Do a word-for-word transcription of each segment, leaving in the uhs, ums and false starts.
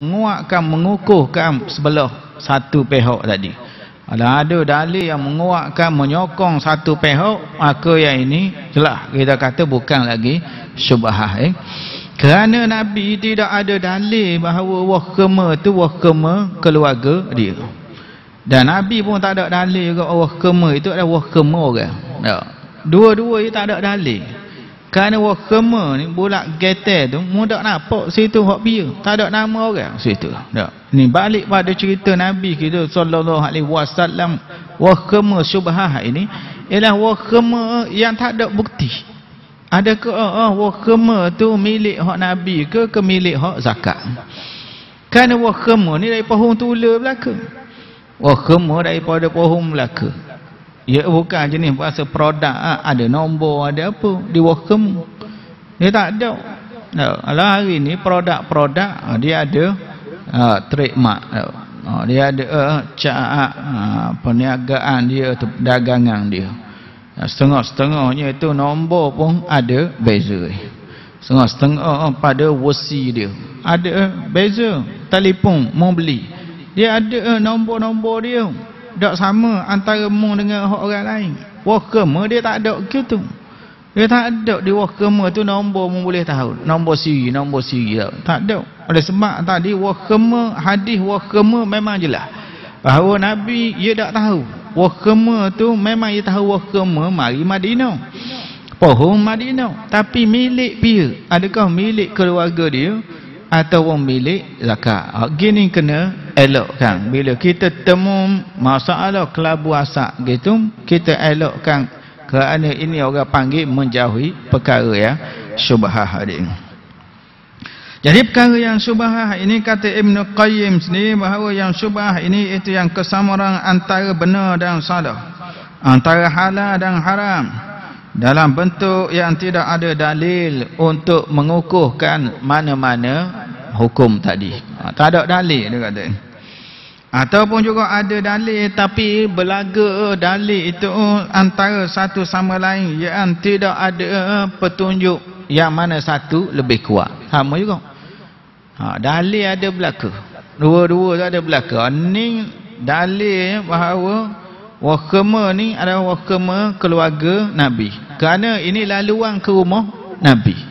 menguatkan, mengukuhkan sebelah satu pihak tadi. Kalau ada dalil yang menguatkan, menyokong satu pihak, maka yang ini jelas kita kata bukan lagi syubhah. Eh? Kerana Nabi tidak ada dalil bahawa wahkema tu wahkema keluarga dia. Dan Nabi pun tak ada dalil juga wahkema itu adalah wahkema orang. Ya. Dua-dua itu tak ada dalil. Kerana wahkema ni bulat getel tu mudah nampak situ hak biar, tak ada nama orang situ. Tak. Ni balik pada cerita Nabi kita sallallahu alaihi wasallam, wahkema syubhah ini ialah wahkema yang tak ada bukti. Adakah oh, oh, wahkema tu milik hak Nabi ke ke milik hak zakat? Kerana wahkema ni daripada pohon tula belaka. Wahkema daripada pohon belaka. Ya bukan jenis bahasa produk, ada nombor, ada apa di wahkema. Dia tak ada. Kalau hari ni produk-produk dia ada uh, trademark. Uh, dia ada uh, cak uh, perniagaan dia atau dagangan dia. Setengah-setengahnya itu nombor pun ada beza. Setengah-setengah uh, pada wasi dia ada uh, beza. Telefon mau beli, dia ada uh, nombor-nombor dia. Tak sama antara mu dengan orang lain. Wahkema dia tak ada gitu. Dia tak ada di wahkema tu nombor mu boleh tahu. Nombor siri, nombor siri tak, tak ada. Oleh sebab tadi wahkema, hadis wahkema memang jelas bahawa Nabi dia tak tahu. Wahkema tu memang dia tahu wahkema mari Madinah. Pohon Madinah, tapi milik dia. Adakah milik keluarga dia atau milik zakat? Gini kena elokkan. Bila kita temu masalah kelabu asap gitu, kita elokkan, kerana ini orang panggil menjauhi perkara yang syubhah ini. Jadi perkara yang syubhah ini kata Ibn Qayyim sendiri bahawa yang syubhah ini itu yang kesamaran antara benar dan salah, antara halal dan haram, dalam bentuk yang tidak ada dalil untuk mengukuhkan mana-mana hukum tadi. Ha, tak ada dalil dia kata. Ataupun juga ada dalil tapi belaga dalil itu antara satu sama lain yang tidak ada petunjuk yang mana satu lebih kuat. Sama juga. Ha, dalil ada belaka. Dua-dua ada belaka. Ni dalil bahawa wahkema ni adalah wahkema keluarga Nabi. Kerana ini laluan ke rumah Nabi.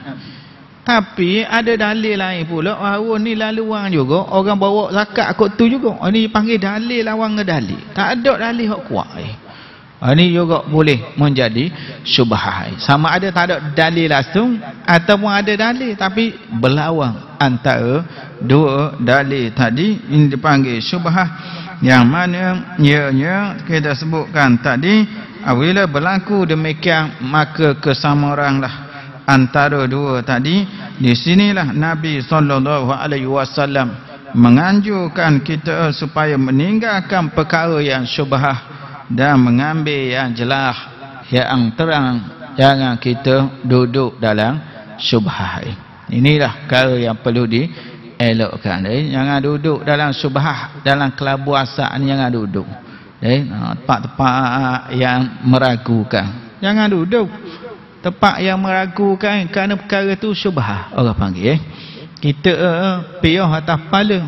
Tapi ada dalil lain pula bahawa ni laluan juga orang bawa zakat kot tu juga. Ini panggil dalil lawan ngedalil. Tak ada dalil hak kuat. Eh. Ini juga boleh menjadi syubhah. Sama ada tak ada dalil langsung ataupun ada dalil tapi berlawan antara dua dalil tadi, ini dipanggil syubhah. Yang mana ianya kita sebutkan tadi, apabila berlaku demikian maka kesamaranlah antara dua tadi. Di sinilah Nabi sallallahu alaihi wasallam menganjurkan kita supaya meninggalkan perkara yang syubhah dan mengambil yang jelas, yang terang. Jangan kita duduk dalam syubhah. Inilah perkara yang perlu dielokkan. Eh, jangan duduk dalam syubhah, dalam kelabu asap ni jangan duduk. Eh, tempat-tempat yang meragukan. Jangan duduk tempat yang meragukan, kerana perkara tu syubhah orang panggil. Eh. Kita uh, piyah atas kepala,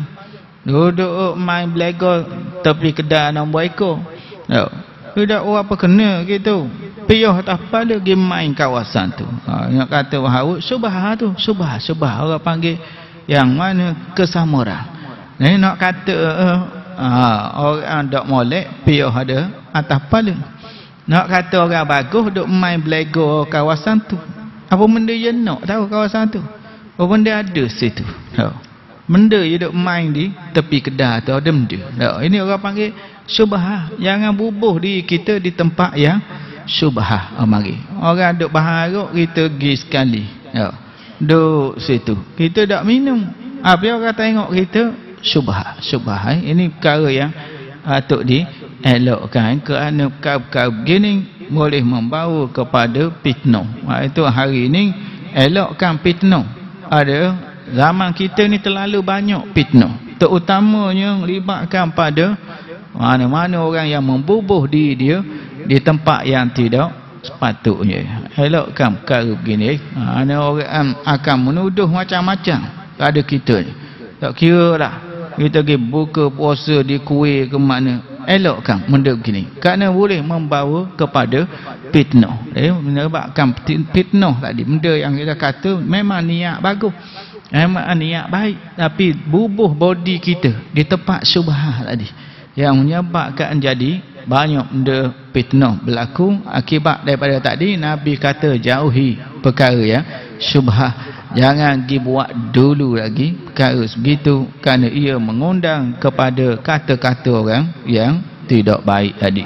duduk main belaga tepi kedai nombor ekor. Ya. Tidak orang apa kena gitu. Piyah atas kepala pergi main kawasan tu. Ha, nak kata bahawa syubhah tu, syubhah, syubhah orang panggil yang mana kesamaran. Ni nak kata uh, uh, orang dak molek piyah ada atas kepala. Nak kata orang bagus duk main belaga kawasan tu. Apa benda dia nak tahu kawasan tu? Apa benda ada situ? Ha. Benda dia duk main di tepi kedai tu ada benda. Ha. Ini orang panggil syubhah. Jangan bubuh diri kita di tempat yang syubhah. Ha, mari. Orang duk berharap kita pergi sekali. Ha. Duk situ. Kita tak minum. Apa orang tengok kita syubhah. Syubhah. Eh. Ini perkara yang patut di elokkan, kerana perkara-perkara begini boleh membawa kepada fitnah. Ha, itu hari ini elokkan fitnah. Ada zaman kita ni terlalu banyak fitnah, terutamanya libatkan pada mana-mana orang yang membubuh diri dia di tempat yang tidak sepatutnya. Elokkan perkara begini. Ha, orang akan menuduh macam-macam pada kita ni. Tak kira lah kita pergi buka puasa di kuih ke mana, elokkan benda begini kerana boleh membawa kepada fitnah. Eh, menyebabkan fitnah tadi, benda yang kita kata memang niat bagus, memang niat baik, tapi bubuh body kita di tempat syubhah tadi yang menyebabkan jadi banyak benda fitnah berlaku. Akibat daripada tadi Nabi kata jauhi perkara yang syubhah, jangan pergi buat dulu lagi perkara sebegitu kerana ia mengundang kepada kata-kata orang yang tidak baik tadi.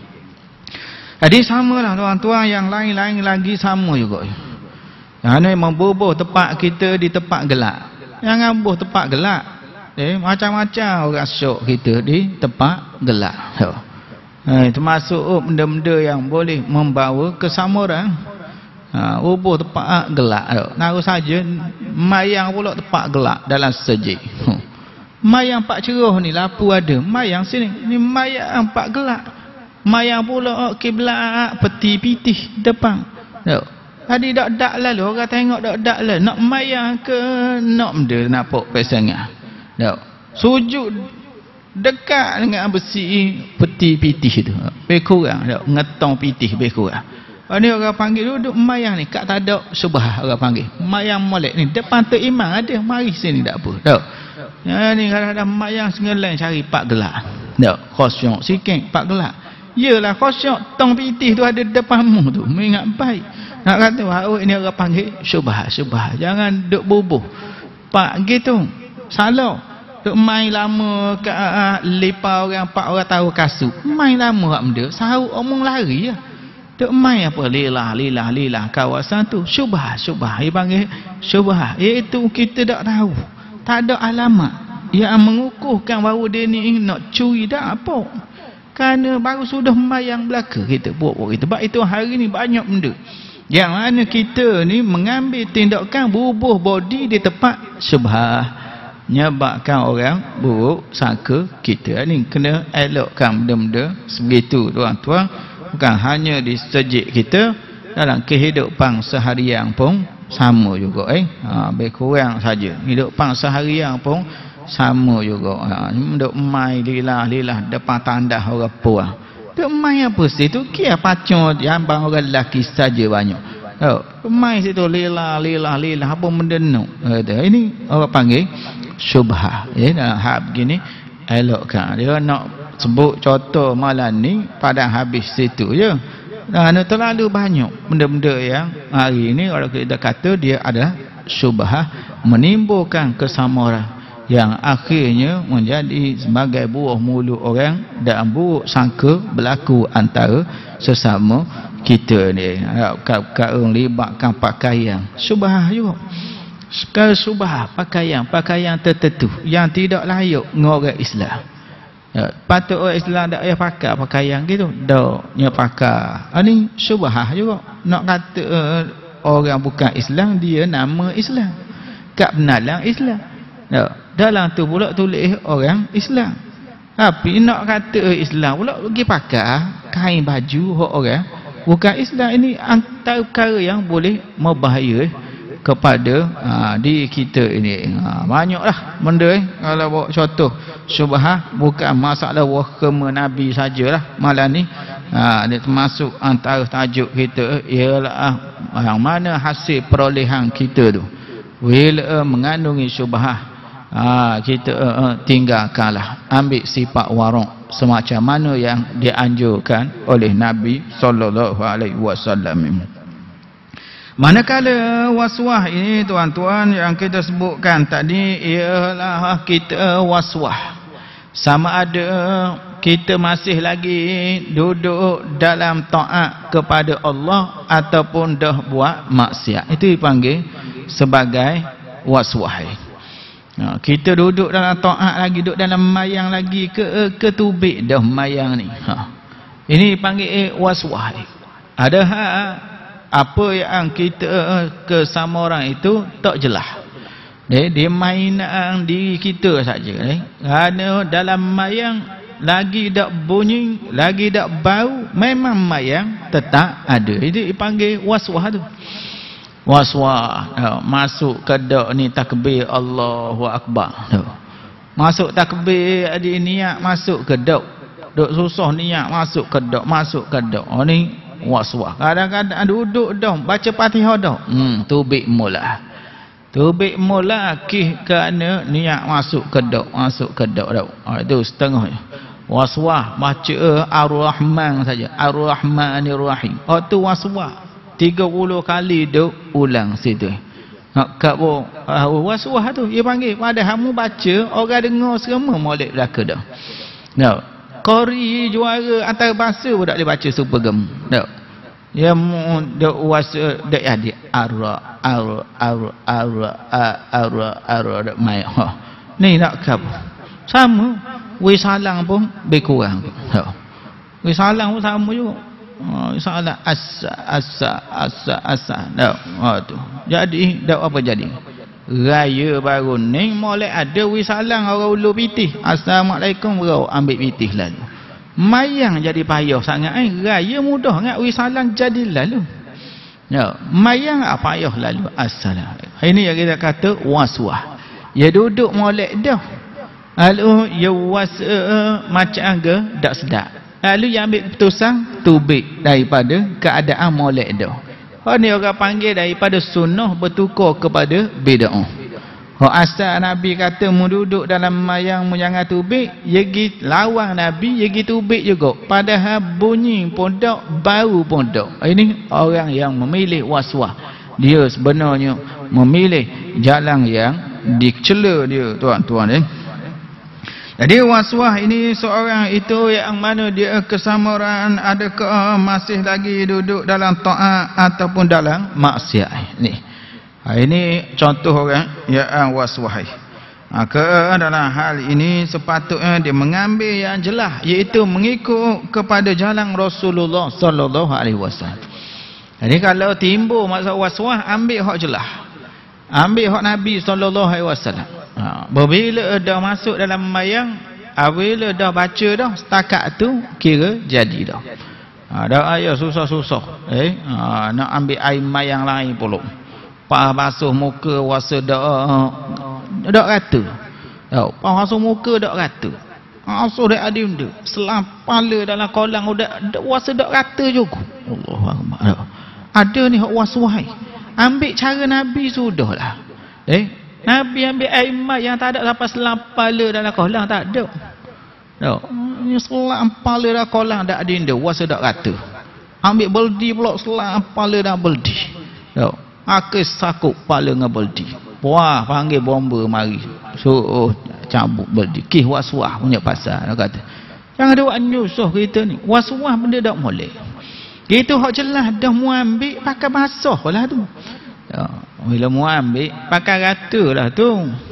Jadi samalah tuan-tuan, yang lain-lain lagi sama juga. Yang ini membubuh tempat kita di tempat gelap. Jangan bubuh tempat gelap. Eh, macam-macam orang syok kita di tempat gelap. Eh, termasuk oh, benda-benda yang boleh membawa kesamuran. Ha, ubuh tempat gelap. Naruh saja mayang pula tempat gelap dalam sejik. Hmm. Mayang pak cerah ni lapu ada. Mayang sini ni mayang pak gelap. Mayang pula kiblat peti pitih depan. Tok. Tadi dak dak lalu orang tengok dak dak lah. Nak mayang ke nak benda nampak pesangah. Tok. Sujud dekat dengan besi peti pitih tu. Lebih kurang tok. Ngetong pitih lebih kurang. Ini orang panggil duduk mayang ni kat tak ada subah, orang panggil mayang molek ni depan tu imam ada, mari sini tak apa. Tak. Ya ni kadang-kadang mayang sengeleng cari pak gelak. Tak, khosyok sikit pak gelak. Yalah khosyok tong pitih tu ada depanmu tu. Mengingat baik. Nak kata oh ini orang panggil subah, subah. Jangan duk bubuh. Pak gitu. Salah. Duk main lama kat uh, lipa orang pak orang tahu kasut. Main lama hak benda, sahut omong lari ya. Duk main apa lilah lilah lilah kawasan tu syubhah syubhah dia panggil syubhah, iaitu kita tak tahu, tak ada alamat yang mengukuhkan bahawa dia ni nak curi tak apa, kerana baru sudah mayang belaka kita buat-buat kita. Sebab itu hari ni banyak benda yang mana kita ni mengambil tindakan bubuh body di tempat syubhah, menyebabkan orang buruk sangka kita. Ni kena elokkan benda-benda sebegitu tuan-tuan. Bukan hanya di sejik kita, dalam kehidupan seharian pun sama juga. Eh, ha, lebih kurang saja. Kehidupan seharian pun sama juga. Ha, duk mai lilah-lilah depan tandas orang puas. Duk mai apa situ? Kia pacon jambang orang lelaki saja banyak. Oh, mai situ lilah-lilah-lilah apa benda no. Ini orang panggil syubhah. Ya, nah, hak begini elokkan. Dia nak sebut contoh malam ni pada habis situ je. Dan terlalu banyak benda-benda yang hari ini orang kita kata dia adalah syubhah, menimbulkan kesamuran yang akhirnya menjadi sebagai buah mulut orang dan buruk sangka berlaku antara sesama kita ni. Perkara libatkan pakaian syubhah juga. Sekarang syubhah pakaian pakaian tertentu yang tidak layak dengan orang Islam. Ya, patut orang Islam tak payah pakai pakaian gitu. Dak nya pakai. Ini syubhah juga. Nak kata uh, orang bukan Islam dia nama Islam. Kat benalang Islam. Ya, dalam tu pula tulis orang Islam. Tapi nak kata uh, Islam pula pergi pakai kain baju hok orang bukan Islam. Ini antara perkara yang boleh membahaya eh, kepada ha, diri kita ini. Ha, banyaklah benda eh. Kalau bawa contoh syubhah bukan masalah wahkama Nabi sajalah malam ni. Ha, dia termasuk antara tajuk kita ialah yang mana hasil perolehan kita tu bila uh, mengandungi syubhah, ha, kita uh, uh, tinggalkanlah, ambil sifat warok semacam mana yang dianjurkan oleh Nabi sallallahu alaihi wasallam. Manakala waswah ini tuan-tuan yang kita sebutkan tadi ialah kita waswah sama ada kita masih lagi duduk dalam taat kepada Allah ataupun dah buat maksiat. Itu dipanggil sebagai waswah. Ha, kita duduk dalam taat lagi, duduk dalam mayang lagi ke ke tubik dah mayang ni. Ha. Ini dipanggil waswah. Ada hal apa yang kita ke sama orang itu tak jelas. Dia, dia mainan diri kita saja. Eh. Kerana dalam mayang lagi tak bunyi, lagi tak bau, memang mayang tetap ada. Itu dipanggil waswah tu. waswas uh, masuk ke dak ni takbir Allahu akbar uh. Masuk takbir ada niat masuk ke dak, duk susah niat masuk ke dak, masuk ke dak. Oh ni waswas. Kadang-kadang duduk dah baca Fatihah dah. Hmm tubik mula. Tubik mula kih kerana niat masuk ke dak, masuk ke dak dah. Ha, itu setengah. Waswas baca Ar-Rahman saja. Ar-Rahmanir-Rahim. Oh tu waswas. tiga puluh kali duk ulang situ. Nak kat bo uh, waswas tu dia panggil padahal mu baca orang dengar semua molek belaka dah. Nak qari juara antarabangsa pun tak boleh baca super gem. Tak. Dia mu dak was dak ada ara ara ara ara ara ara dak mai. Ha. Ni nak kap. Sama we salang pun berkurang. Ha. We salang pun sama juga. Oh, salah asa asa asa asa dak. Ha tu. Jadi dak apa jadi? Raya baru ni molek ada wisalang orang ulu pitih. Assalamualaikum bro, ambil pitih lalu. Mayang jadi payah sangat eh. Raya mudah ngak wisalang jadi lalu. Ya, mayang apa payah lalu. Assalamualaikum. Ini yang kita kata waswas. Ya duduk molek dah. Lalu ya was uh, macam ke dak sedap. Lalu yang ambil keputusan tubik daripada keadaan molek dah. Oh ni orang panggil daripada sunnah bertukar kepada bid'ah. Oh asal Nabi kata mu duduk dalam mayang mu jangan tubik, ye gi lawang Nabi, ye gi tubik juga. Padahal bunyi pun dak, bau pun dak. Ini orang yang memilih waswas. Dia sebenarnya memilih jalan yang dicela dia tuan-tuan eh. Jadi waswas ini seorang itu yang mana dia kesamuran, adakah masih lagi duduk dalam taat ataupun dalam maksiat ni. Ha, ini contoh orang yang waswas. Maka dalam hal ini sepatutnya dia mengambil yang jelas, iaitu mengikut kepada jalan Rasulullah sallallahu alaihi wasallam. Jadi kalau timbul masalah waswas, ambil hak jelas. Ambil hak Nabi sallallahu alaihi wasallam. Ha, bila dah masuk dalam mayang, bila dah baca dah setakat tu kira jadi dah. Ha, dah ayah susah-susah. Eh, ha, nak ambil air mayang lain pula. Pas basuh muka wasa dak dak rata. Tahu, pas basuh muka dak rata. Asuh dak adim tu. Selam pala dalam kolam dak wasa dak rata juga. Allahu akbar. Ada ni hak waswas. Ambil cara Nabi sudahlah. Eh, Nabi ambil air mat yang tak ada sampai selam pala dalam kolam tak ada. Tak. Ni selam pala dalam kolam tak ada indah, wasa tak rata. Ambil beldi pula selam pala dalam beldi. Tak. Akis sakuk pala dengan beldi. Wah, panggil bomba mari. So oh, cabut beldi. Kih waswas punya pasal dia kata. Jangan ada buat nyusuh kita ni. Waswas benda tak boleh. Itu hak jelas dah mu ambil pakai basah lah tu. Ya, bila mu ambil pakai rata lah tu.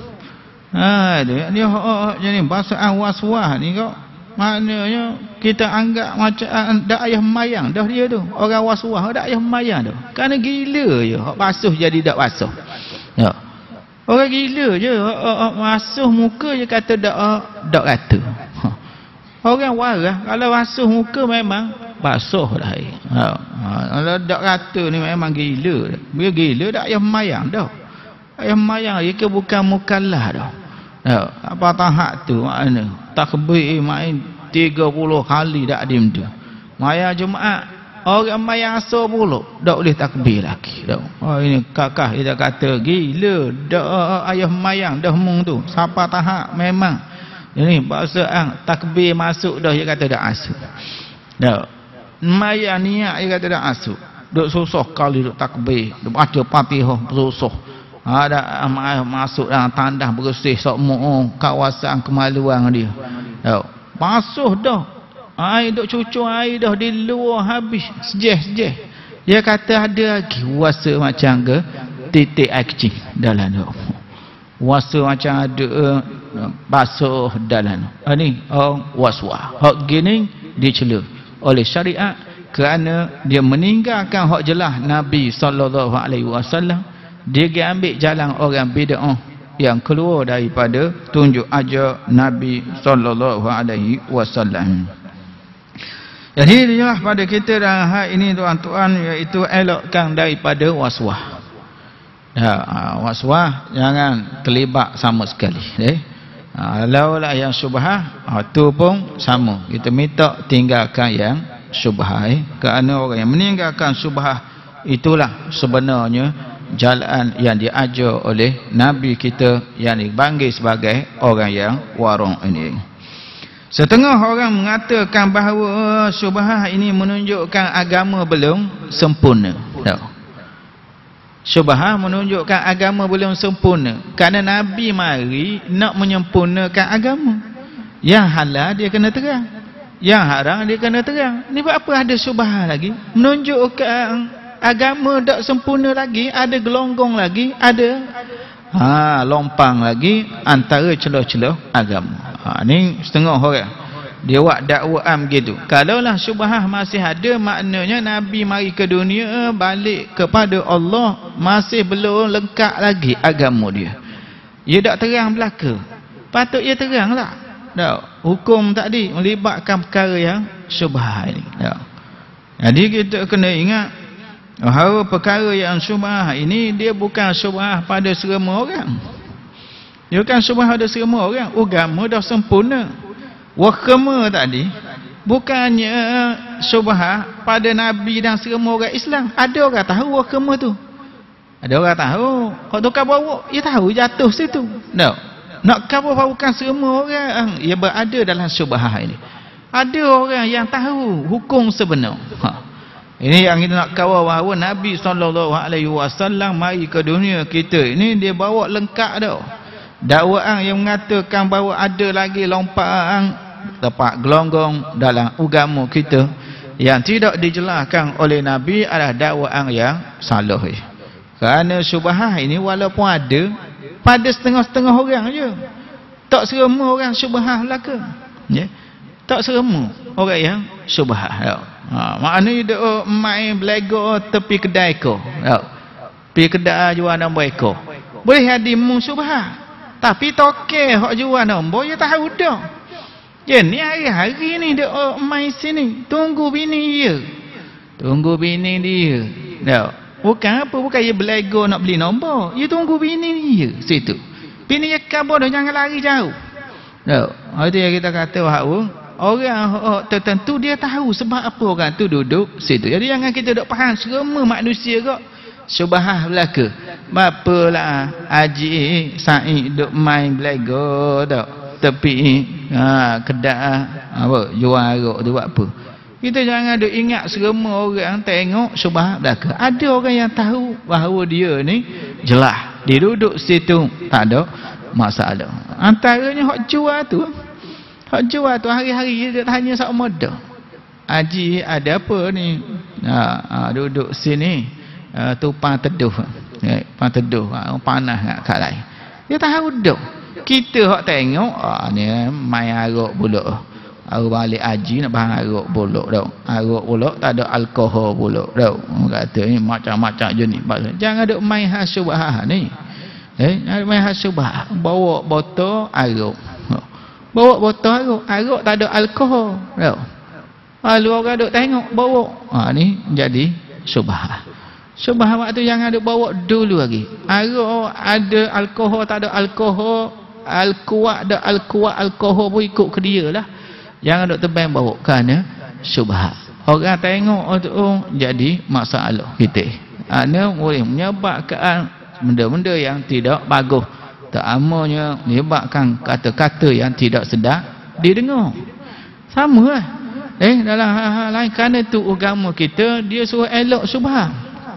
Ha dia ni hak jadi bahasa waswas ni kau. Maknanya kita anggap macam dak ayah mayang dah dia tu. Orang waswas dak ayah mayang dah. Kerana gila je hak basuh jadi dak basuh. Ya. Orang gila je hak, hak basuh muka je kata dak dak rata. Ha. Orang waras kalau basuh muka memang basuh dah. Ha, ha, kalau dak rata ni memang gila. Dia gila dak ayah mayang dah. Ayah mayang dia ke bukan mukallaf dah. Ha, apa tahap tu makna? Takbir main tiga puluh kali dak dim tu. Mayang Jumaat orang mayang asar pula dak boleh takbir lagi dak. Oh ini kakak dia kata gila dak ayah mayang dah mung tu. Siapa tahap memang ini bahasa ang takbir masuk dah dia kata dak asuk. Dak. Mayang niat dia kata dak asuk. Duk susah kali duk takbir, duk baca Fatihah susah. Ada ha, masuk dalam tandas bersih sokmo kawasan kemaluan dia. Dak. Basuh dah. Air duk cucur air dah di luar habis sejeh-sejeh. Dia kata ada lagi wasa macam ke titik air kecil dalam tu. Wasa macam ada uh, basuh dalam. Ha ni oh, waswas. Hak gini dicela oleh syariat kerana dia meninggalkan hak jelas Nabi sallallahu alaihi wasallam. Dia pergi ambil jalan orang bid'ah yang keluar daripada tunjuk ajar Nabi sallallahu alaihi wasallam. Jadi inilah pada kita dalam hal ini tuan-tuan, iaitu elokkan daripada waswas. Ya, waswah jangan terlibat sama sekali. Eh? Kalau lah yang syubhah, itu pun sama. Kita minta tinggalkan yang syubhah. Eh? Kerana orang yang meninggalkan syubhah, itulah sebenarnya jalan yang diajar oleh Nabi kita yang dipanggil sebagai orang yang warung ini. Setengah orang mengatakan bahawa syubhah ini menunjukkan agama belum sempurna. Tak. Syubhah menunjukkan agama belum sempurna. Kerana Nabi mari nak menyempurnakan agama. Yang halal dia kena terang, yang haram dia kena terang. Ni buat apa ada syubhah lagi? Menunjukkan agama tak sempurna lagi, ada gelonggong lagi, ada ha, lompang lagi antara celah-celah agama. Ha, ni setengah orang dia buat dakwaan begitu. Kalaulah syubhah masih ada, maknanya Nabi mari ke dunia balik kepada Allah masih belum lengkap lagi agama dia. Ia tak terang belaka. Patut ia teranglah. Tak, hukum tadi melibatkan perkara yang syubhah ini. Tak. Jadi kita kena ingat bahawa perkara yang syubhah ini dia bukan syubhah pada semua orang. Dia bukan syubhah pada semua orang. Agama dah sempurna. Wakama tadi bukannya syubhah pada Nabi dan semua orang Islam. Ada orang tahu wakama tu. Ada orang tahu. Kalau tukar bawa, dia tahu jatuh situ. Tak. Nak kawal bukan semua orang yang berada dalam syubhah ini. Ada orang yang tahu hukum sebenar. Ha. Ini yang kita nak kawal bahawa Nabi sallallahu alaihi wasallam mari ke dunia kita ini dia bawa lengkap dah. Dakwaan yang mengatakan bahawa ada lagi lompaan tempat gelonggong dalam agama kita yang tidak dijelaskan oleh Nabi adalah dakwaan yang salah. Kerana syubhah ini walaupun ada pada setengah-setengah orang je. Tak semua orang syubhah belaka. Ya. Tak semua orang yang syubhah. Ya. Ha, maknanya dia main belaga tepi kedai ko. Ya. Pergi kedai jual nombor ekor. Boleh ada mu syubhah. Tapi toke hak jual nombor dia tahu dah. Ya ni hari-hari ni dia oh, main sini. Tunggu bini dia. Tunggu bini dia. Tak. Bukan apa, bukan dia belaga nak beli nombor. Dia tunggu bini dia situ. Bini dia kabur dah, jangan lari jauh. Tak. Itu yang kita kata bahawa orang oh, tertentu dia tahu sebab apa orang tu duduk situ. Jadi jangan kita duk faham semua manusia kok syubhah belaka. Bapalah Haji Said duk main belaga tak. Tepi ha, kedai apa jual arak tu buat apa. Kita jangan duk ingat semua orang tengok syubhah belaka. Ada orang yang tahu bahawa dia ni jelas dia duduk situ tak ada masalah. Antaranya hak jual tu, hak jual tu hari-hari dia tanya sama dah. Haji ada apa ni? Ha, ha duduk sini ha, tupang teduh. Ya, tupang teduh ha, panas kat kat lain. Dia tahu dah. Kita hak tengok ah ni main arak pula. Aku balik haji nak bahan arak pula dah. Arak pula tak ada alkohol pula dah. Kata ni macam-macam jenis. Jangan duk main hal syubhah ni. Eh, jangan main hal syubhah. Bawa botol arak. Bawa botol arak, arak tak ada alkohol dah. Lalu orang duk tengok bawa. Ha ni jadi syubhah. Syubhah waktu jangan duk bawa dulu lagi. Arak ada alkohol tak ada alkohol. Al-kuat dak al-kuat alkohol pun ikut ke dia lah. Jangan duk tebang bawa kerana syubhat. Orang tengok tu oh, jadi masalah kita. Ana boleh menyebabkan benda-benda yang tidak bagus. Terutamanya menyebabkan kata-kata yang tidak sedap didengar. Sama lah. Eh dalam hal-hal lain kerana tu agama kita dia suruh elok syubhat.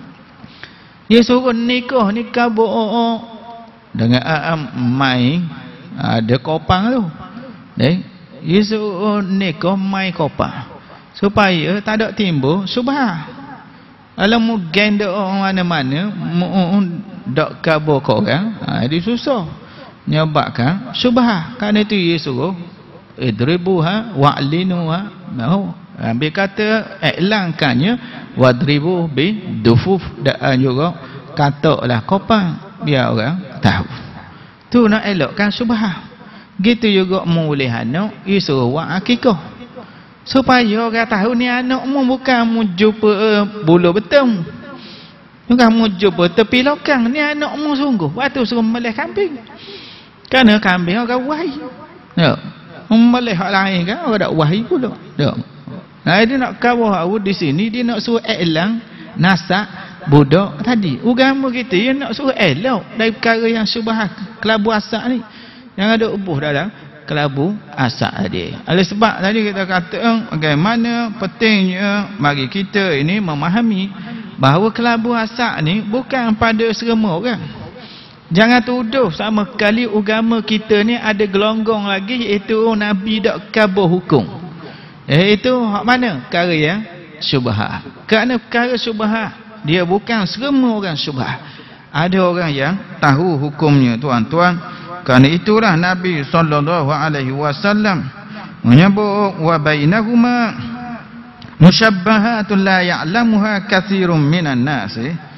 Dia suruh nikah nikah bohong dengan am mai ada kopang tu. Eh, Yesus nikah mai kopang supaya tak ada timbul syubhah. Kalau mu genda orang mana-mana mu dak kabur kau orang, ha dia susah menyebabkan syubhah. Kerana itu Yesus suruh idribuha wa'linuha. Mau ambil kata iklankannya wadribu bi dufuf dan juga katalah kopang biar orang tahu. Tu nak elokkan syubhah. Gitu juga mu boleh anak, you suruh buat akikah. Supaya orang tahu ni anak mu bukan mu jumpa uh, bulu betung. Kamu jumpa tepi lokang ni anak mu sungguh. Waktu suruh melih kambing. Kerana kambing orang wahi. Ya. Melih hak lain kan orang tak wahi pula. Ya. Nah, dia nak kawal awak di sini dia nak suruh elang nasak budak tadi. Agama kita dia nak suruh elok dari perkara yang syubhat kelabu asak ni. Yang ada ubuh dalam kelabu asak tadi. Oleh sebab tadi kita kata bagaimana pentingnya bagi kita ini memahami bahawa kelabu asak ni bukan pada serema orang. Jangan tuduh sama kali agama kita ni ada gelonggong lagi iaitu Nabi dak kabur hukum. Iaitu hak mana? Perkara yang syubhat. Kerana perkara syubhat dia bukan serema orang syubhat. Ada orang yang tahu hukumnya tuan-tuan. Kerana itulah Nabi sallallahu alaihi wasallam menyebut wa bainahuma musyabbahatun la ya'lamuha katsirun minan nas.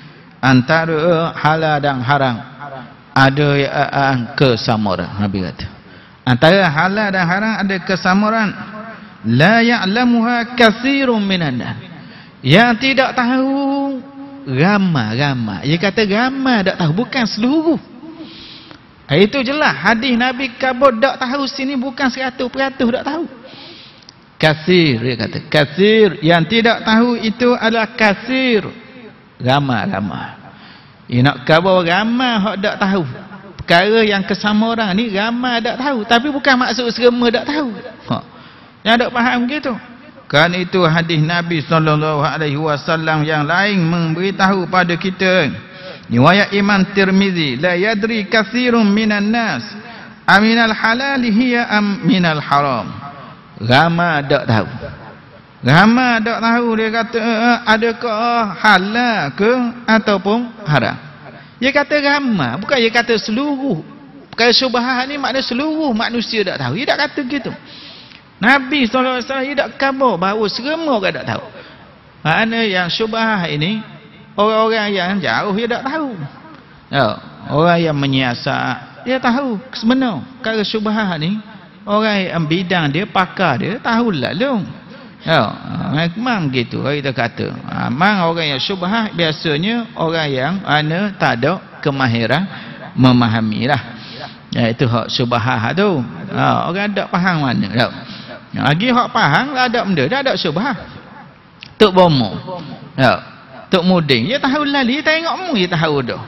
Antara halal dan haram ada yang kesamaran. Nabi kata antara halal dan haram ada kesamaran. La ya'lamuha katsirun minan nas. Yang tidak tahu ramai-ramai. Dia kata ramai tak tahu, bukan seluruh. Itu jelas hadis Nabi kabur tak tahu sini bukan seratus peratus tak tahu. Kasir dia kata. Kasir yang tidak tahu itu adalah kasir. Ramai-ramai. Ia nak kabur ramai hak tak tahu. Perkara yang kesama orang ni ramai tak tahu. Tapi bukan maksud serema tak tahu. Ha. Yang tak faham gitu. Kan itu hadis Nabi sallallahu alaihi wasallam yang lain memberitahu pada kita. Riwayat Imam Tirmizi, la yadri katsirun minan nas aminal halal hiya am minal haram. Ramai tak tahu. Ramai tak tahu dia kata adakah halal ke ataupun haram. Dia kata ramai, bukan dia kata seluruh. Perkara syubhat ni makna seluruh manusia tak tahu. Dia tak kata gitu. Nabi sallallahu alaihi wasallam dia tak khabar bahawa serema orang tak tahu. Makna yang syubhat ini orang-orang yang jauh dia tak tahu. Ya, orang yang menyiasat dia tahu sebenar. Perkara syubhat ni orang yang bidang dia, pakar dia tahu lalu. Ya, memang gitu kita kata. Memang orang yang syubhat biasanya orang yang ana tak ada kemahiran memahamilah. Ya, itu hak syubhat tu. Ha, orang tak faham mana dak. Lagi hak faham lah ada benda dah ada syubhat. Tok bomo. Ya. Tok muding dia tahu lali dia tengok mu dia tahu dah.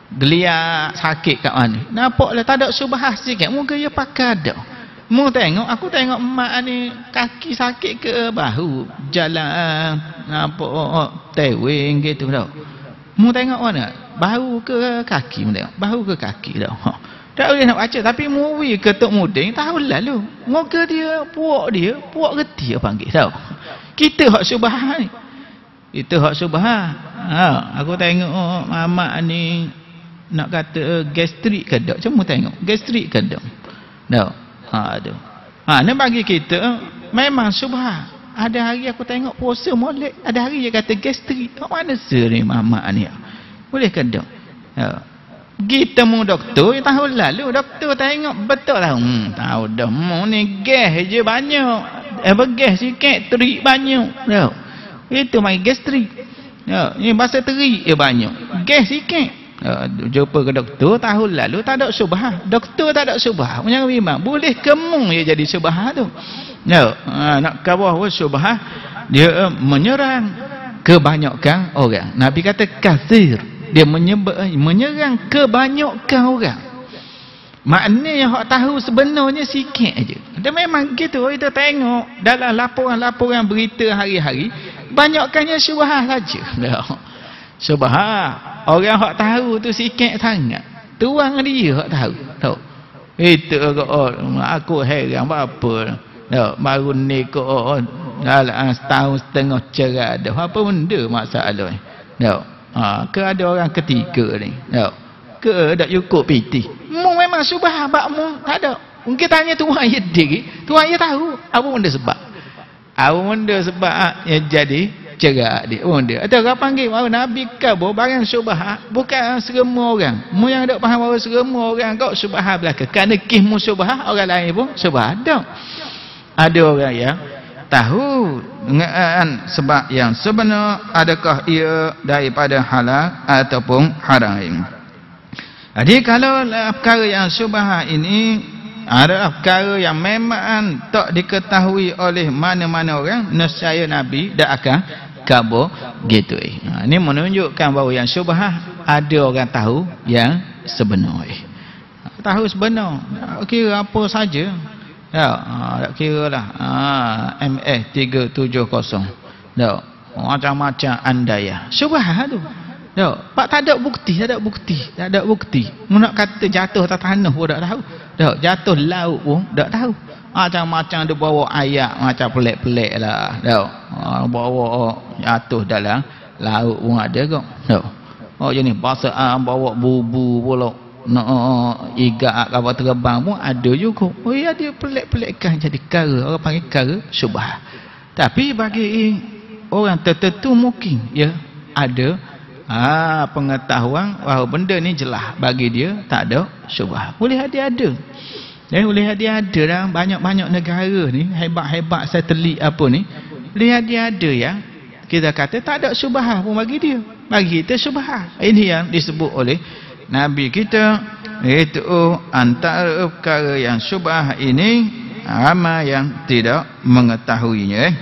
Geliat sakit kat mana. Nampaklah tak ada syubhat sikit muka dia pakar dah. Mu tengok aku tengok mak ni kaki sakit ke bahu jalan nampak oh, tewing gitu dah. Mu tengok mana? Bahu ke kaki mu tengok. Bahu ke kaki dah. Ha. Tak boleh nak baca tapi muwi ke tok muding tahu lalu. Muka dia, puak dia, puak reti dia panggil tahu. Kita hak syubhat ni. Itu hak syubhat. Ha, aku tengok oh, mamak ni nak kata gastrik ke tak? Cuma tengok gastrik ke tak? Tak. Ha tu. Ha ni bagi kita memang syubhat. Ada hari aku tengok puasa molek, ada hari dia kata gastrik. Kat mana seri mamak ni? Boleh ke tak? Ha. Kita mu doktor tahun lalu doktor tengok betul tahu. Hmm, tahu dah mu ni gas je banyak. Eh gas sikit terik banyak. Tahu. Itu mai gastrik. Ya, ni bahasa terik je banyak. Gas sikit. Ya, jumpa ke doktor tahun lalu tak ada syubhat. Doktor tak ada syubhat. Punya memang boleh kemung dia jadi syubhat tu. Ya, ha, nak kawal syubhat dia menyerang kebanyakan orang. Nabi kata kasir. Dia menyebab, menyerang kebanyakan orang. Maknanya hak tahu sebenarnya sikit aja. Dia memang gitu kita tengok dalam laporan-laporan berita hari-hari banyakkannya syubhat saja. Syubhat. Orang hak tahu tu sikit sangat. Tuang dia hak tahu. Tahu. Itu oh, aku heran apa. Tahu baru ni ko oh, dalam setahun setengah cerah dah. Apa benda masalah ni? Tahu. Ha, ke ada orang ketiga ni. Tahu. Ke tak cukup piti. Mu memang syubhat bab mu tak ada. Mungkin tanya tuan dia diri. Tuan dia tahu apa benda sebab. Apa benda sebab yang jadi cerak dia. Oh dia. Atau orang panggil bahawa Nabi kabur barang syubhat bukan serema orang. Mu yang tak faham bahawa serema orang kau syubhat belaka. Kerana kismu syubhat orang lain pun syubhat. Tak. Ada orang yang tahu dengan sebab yang sebenar, adakah ia daripada halal ataupun haram. Jadi kalau perkara yang syubhat ini ada perkara yang memang tak diketahui oleh mana-mana orang, nescaya Nabi tak akan kabur gitu. Ha, ini menunjukkan bahawa yang syubhat ada orang tahu yang sebenar. Tahu sebenar, kira apa saja. Ya, tak kira lah. Ha, M S tiga tujuh kosong. Tak, macam-macam andaya. Syubhat tu. Tak, pak tak ada bukti, tak ada bukti, tak ada bukti. Nak kata jatuh atas tanah pun tak tahu. Tak, jatuh laut pun tak tahu. Macam-macam dia bawa ayat macam pelik-pelik lah. Tak, bawa jatuh dalam laut pun ada kok. Tak. Oh jenis bahasa bawa bubu pula. Nak uh, igak kapal terbang pun ada juga. Oh ya, dia pelik-pelikkan jadi kara, orang panggil kara syubhat. Tapi bagi orang tertentu mungkin ya ada ah pengetahuan bahawa benda ni jelas, bagi dia tak ada syubhat. Boleh dia ada. Eh boleh dia ada dah, banyak-banyak negara ni hebat-hebat satelit apa ni. Boleh dia ada ya. Kita kata tak ada syubhat pun bagi dia. Bagi kita syubhat. Ini yang disebut oleh Nabi kita, itu antara perkara yang syubhat ini ramai yang tidak mengetahuinya. Eh?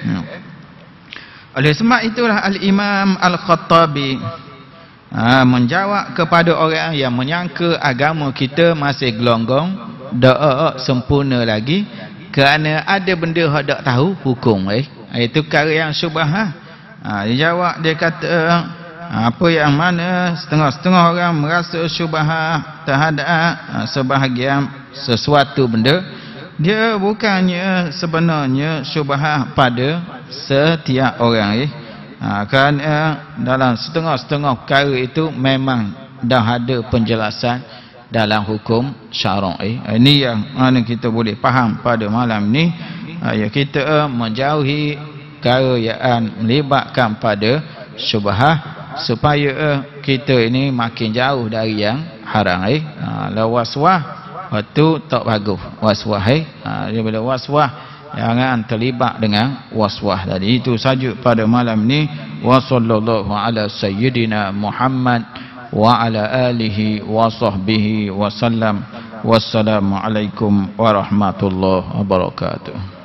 Oleh sebab itulah Al-Imam Al-Khattabi ha, menjawab kepada orang yang menyangka agama kita masih gelonggong, tak sempurna lagi, kerana ada benda yang tak tahu hukum. Eh? Itu perkara yang syubhat. Ha, dia jawab, dia kata apa yang mana setengah-setengah orang merasa syubhat terhadap sebahagian sesuatu benda, dia bukannya sebenarnya syubhat pada setiap orang. Eh? Ha, kerana dalam setengah-setengah perkara itu memang dah ada penjelasan dalam hukum syarak. Eh? Ini yang mana kita boleh faham pada malam ni. Ha, ya, kita menjauhi perkara yang melibatkan pada syubhat, supaya uh, kita ini makin jauh dari yang haram. Eh? Ha, la waswah itu tak bagus. Waswah eh? Ha, daripada waswah jangan terlibat dengan waswah tadi. Itu saja pada malam ni. Wa sallallahu ala sayyidina Muhammad wa ala alihi wa sahbihi wa sallam. Wassalamualaikum warahmatullahi wabarakatuh.